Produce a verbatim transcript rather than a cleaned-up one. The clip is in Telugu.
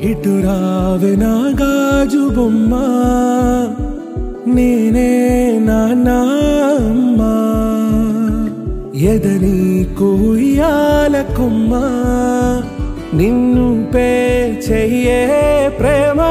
ఇటు రావే నా గాజు బొమ్మ నేనే నాన్న అమ్మా ఎదని కూయాల కొమ్మ నిన్ను పే చెయ్యే ప్రేమ